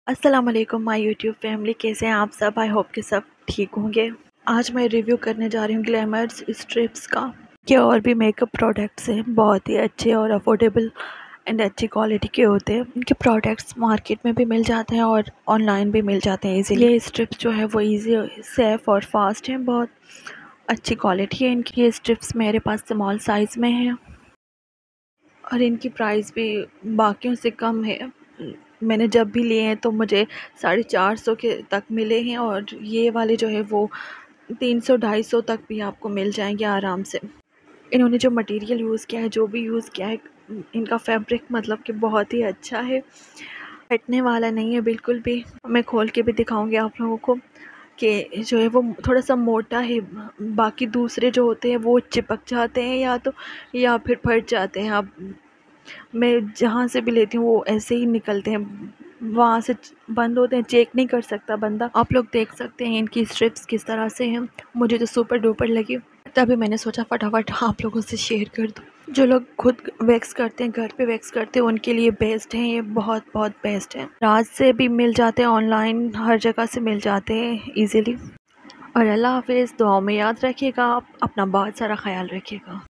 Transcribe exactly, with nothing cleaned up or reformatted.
अस्सलाम वालेकुम my YouTube family, कैसे हैं आप सब। आई होप कि सब ठीक होंगे। आज मैं रिव्यू करने जा रही हूँ ग्लैमर्स स्ट्रिप्स का। के और भी मेकअप प्रोडक्ट्स हैं, बहुत ही अच्छे और अफोर्डेबल एंड अच्छी क्वालिटी के होते हैं। इनके प्रोडक्ट्स मार्केट में भी मिल जाते हैं और ऑनलाइन भी मिल जाते हैं इजीली। ये स्ट्रिप्स जो है वो इजी, सेफ़ और फास्ट हैं। बहुत अच्छी क्वालिटी है इनकी। ये स्ट्रिप्स मेरे पास स्मॉल साइज़ में है और इनकी प्राइस भी बाकियों से कम है। मैंने जब भी लिए हैं तो मुझे साढ़े चार सौ के तक मिले हैं और ये वाले जो है वो तीन सौ ढाई सौ तक भी आपको मिल जाएंगे आराम से। इन्होंने जो मटेरियल यूज़ किया है, जो भी यूज़ किया है, इनका फैब्रिक मतलब कि बहुत ही अच्छा है, फटने वाला नहीं है बिल्कुल भी। मैं खोल के भी दिखाऊंगी आप लोगों को कि जो है वो थोड़ा सा मोटा है। बाकी दूसरे जो होते हैं वो चिपक जाते हैं या तो या फिर फट जाते हैं। आप मैं जहाँ से भी लेती हूँ वो ऐसे ही निकलते हैं, वहाँ से बंद होते हैं, चेक नहीं कर सकता बंदा। आप लोग देख सकते हैं इनकी स्ट्रिप्स किस तरह से हैं। मुझे तो सुपर डुपर लगी, तभी मैंने सोचा फटाफट आप लोगों से शेयर कर दूँ। जो लोग खुद वैक्स करते हैं, घर पे वैक्स करते हैं, उनके लिए बेस्ट हैं ये, बहुत बहुत बेस्ट है। राज से भी मिल जाते हैं, ऑनलाइन हर जगह से मिल जाते हैं ईज़िली। और अल्लाह हाफिज़। दुआओं में याद रखिएगा, आप अपना बहुत सारा ख्याल रखिएगा।